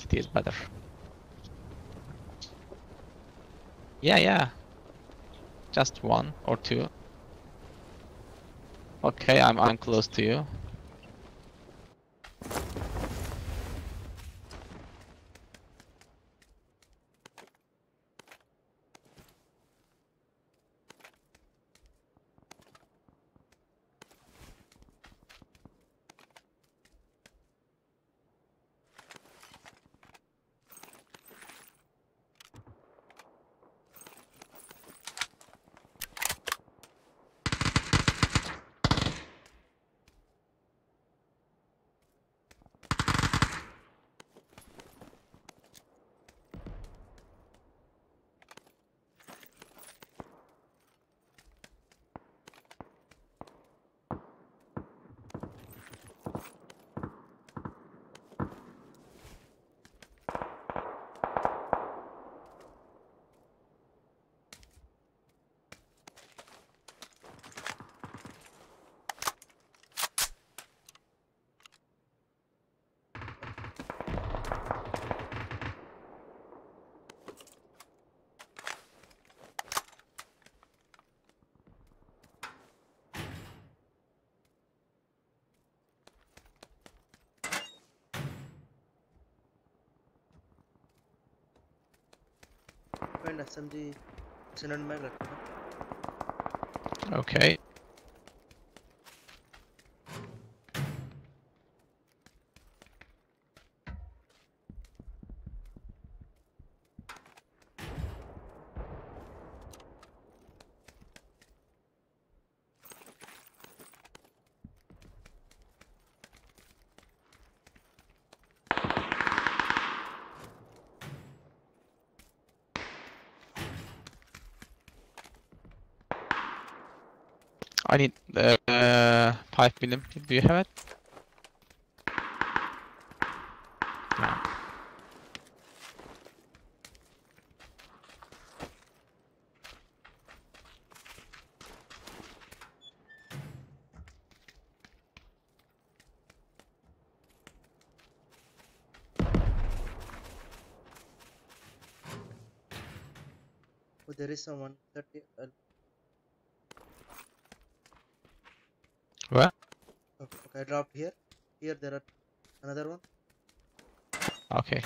city is better. Yeah, yeah. Just one or two. Okay, I'm close to you. Find SMG Xenon mag रखा था. Okay. I need 5 mm. Do you have it? Yeah. Oh, there is someone. 30. What? Okay, I dropped here. Here there are another one. Okay.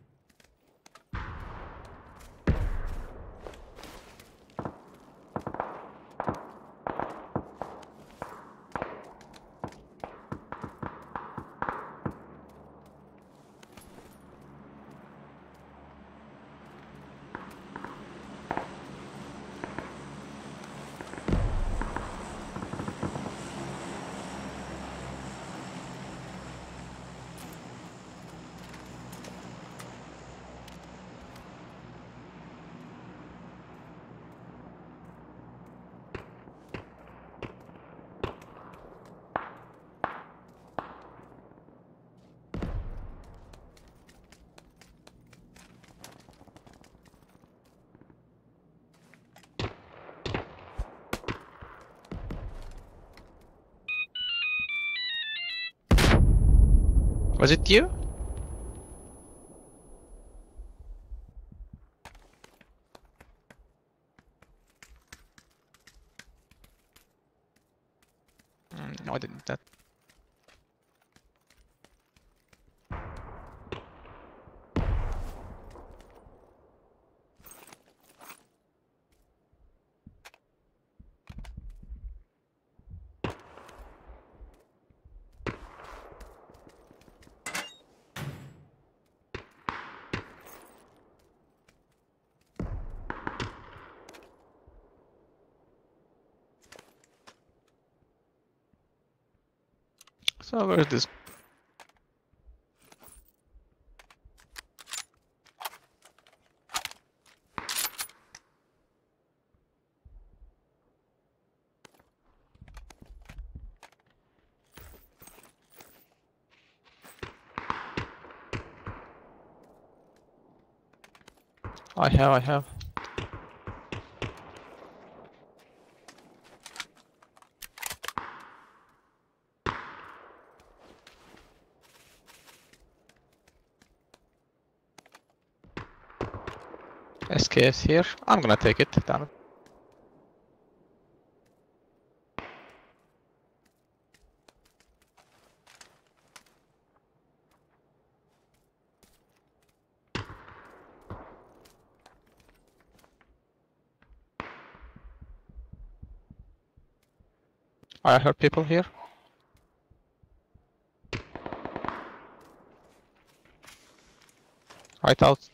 Was it you? No, I didn't. That. So where's this? I have. SKS here. I'm gonna take it. Damn it. I heard people here. Right out.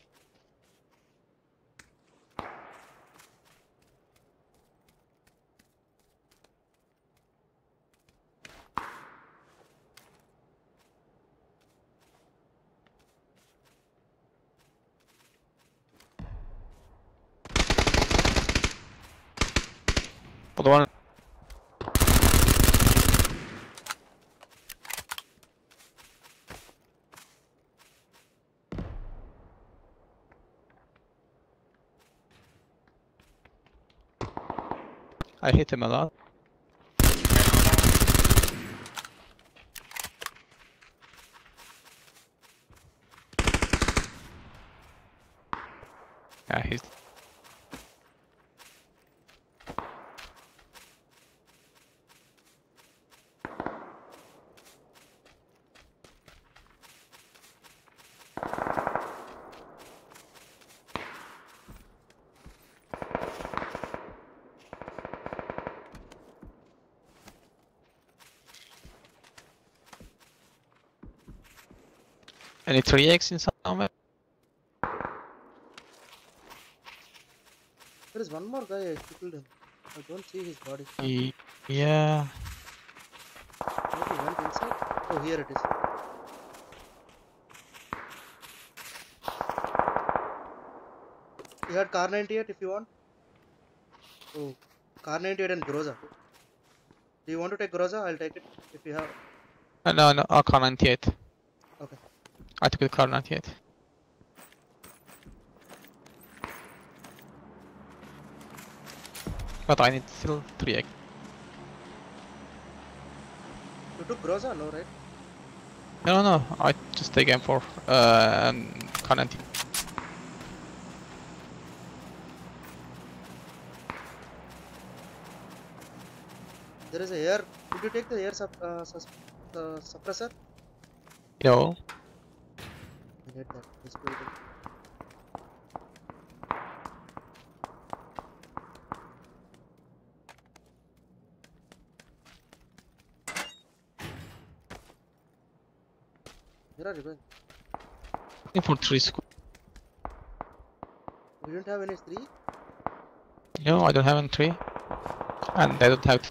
Other one. I hit him a lot. Yeah, he's. Any 3x in somewhere? There is one more guy. I killed him. I don't see his body. Yeah. Maybe he went inside. Oh, here it is. You had Car 98 if you want. Oh, Car 98 and Groza. Do you want to take Groza? I'll take it if you have. No, car 98. Okay. I took the car 98. But I need still 3x. You took Groza? No, right? No, I just take M4 and car 98. There is a air. Did you take the air suppressor? Yo. I need that. This building. Where are you going? For 3 school. We didn't have any 3? No, I don't have any 3. And I don't have.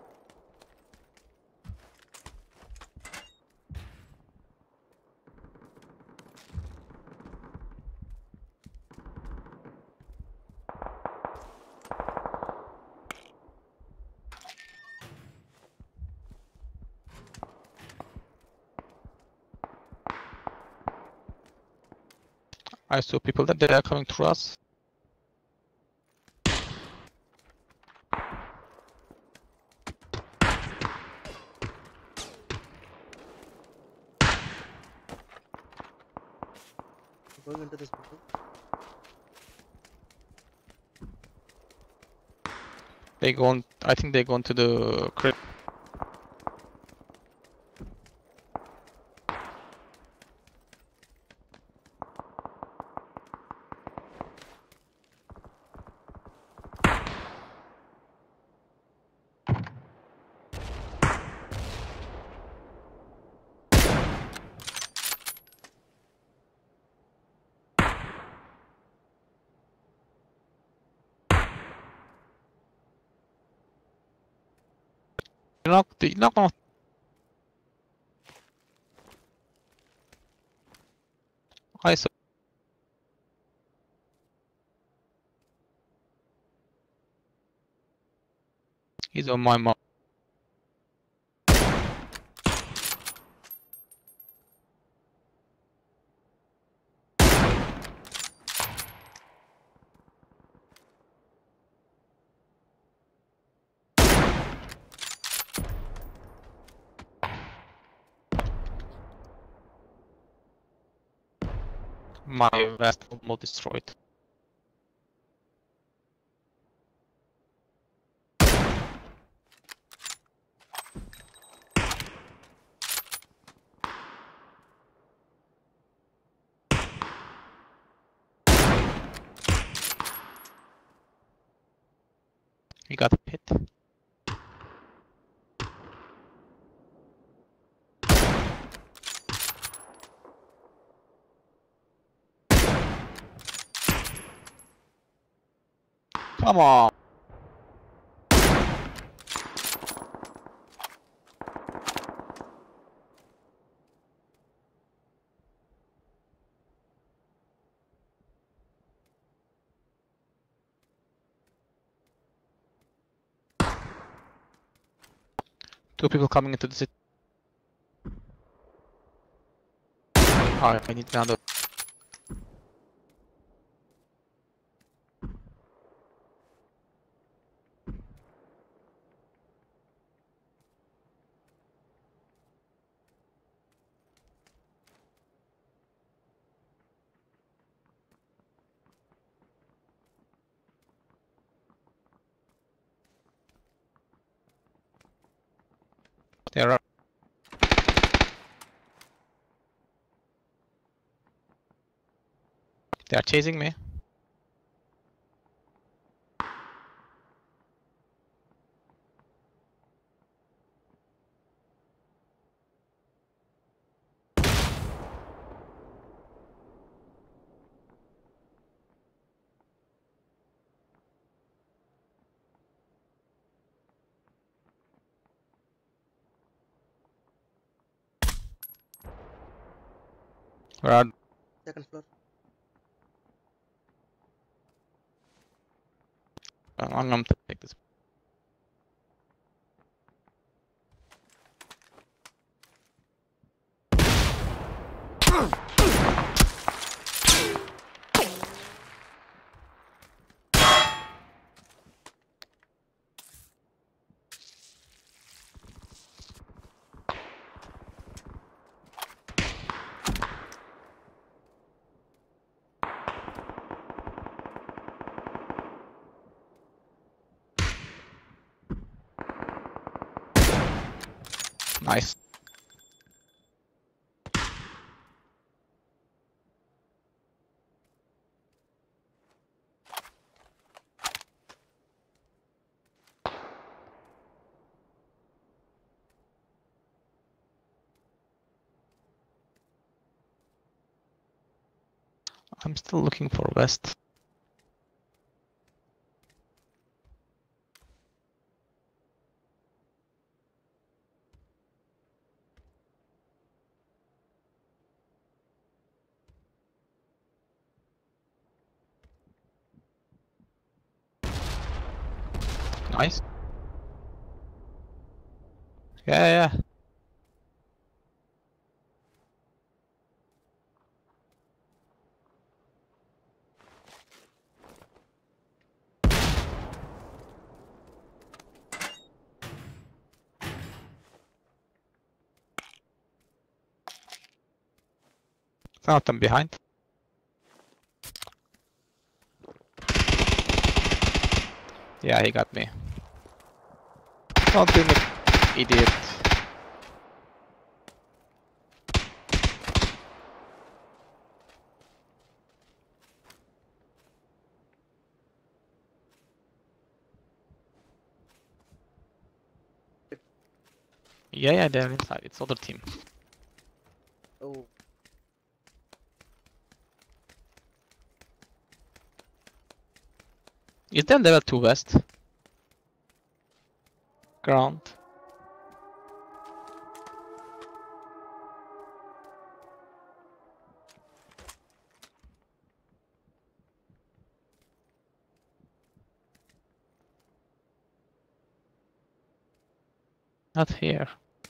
I saw people that they are coming through us. Going into this building. They go on. I think they go into the crypt. You're not gonna. I saw. He's on my mom. My vest almost destroyed. We got hit. Come on. Two people coming into the city. Oh, I need another. There are. They are chasing me. Where are? Second floor. I'm gonna take this. Nice. I'm still looking for West. Nice. Yeah, yeah. Some of them behind. Yeah, he got me. Don't do me, idiot. Yeah, yeah, they're inside. It's other team. Oh, Is there level 2 West? Ground. Not here.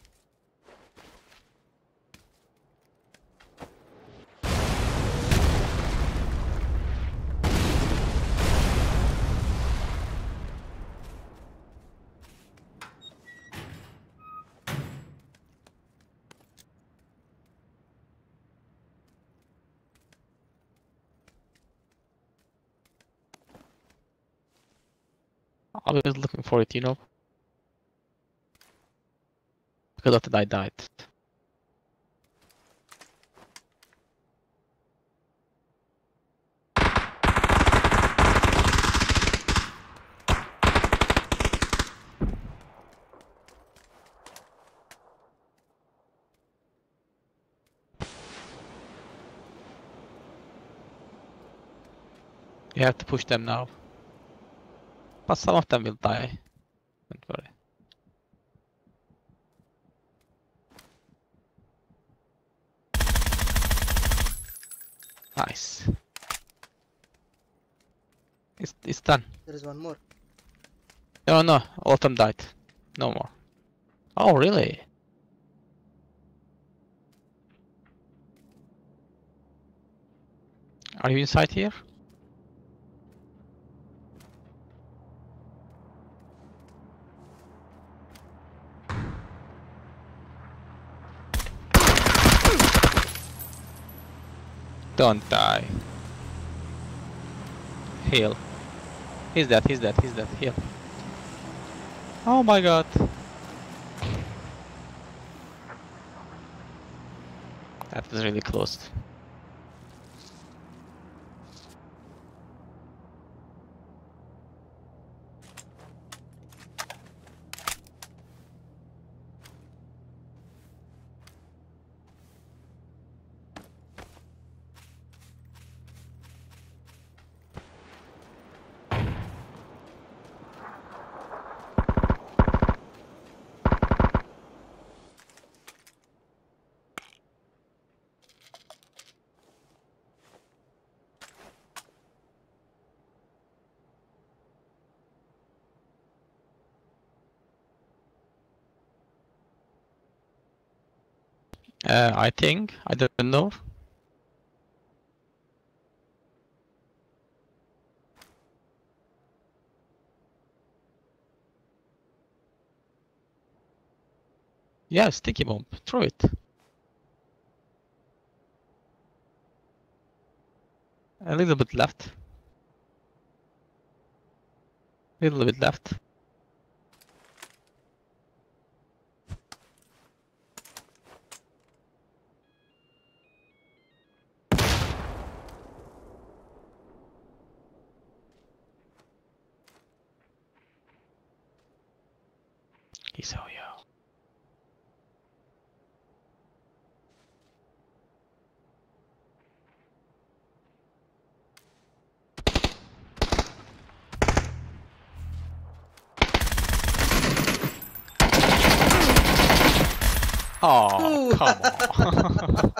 I was looking for it, you know? Because of that I died. You have to push them now. But some of them will die. Don't worry. Nice. It's done. There is one more. No, all of them died. No more. Oh, really? Are you inside here? Don't die. Heal. He's dead, heal. Oh my god. That was really close. I think, I don't know. Yeah, sticky bomb, throw it. A little bit left. Little bit left. He's all you. Oh, Ooh. come on.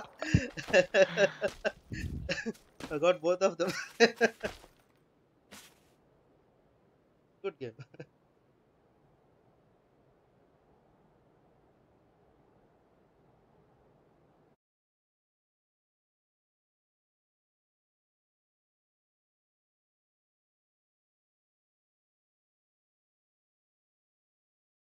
I got both of them. Good game.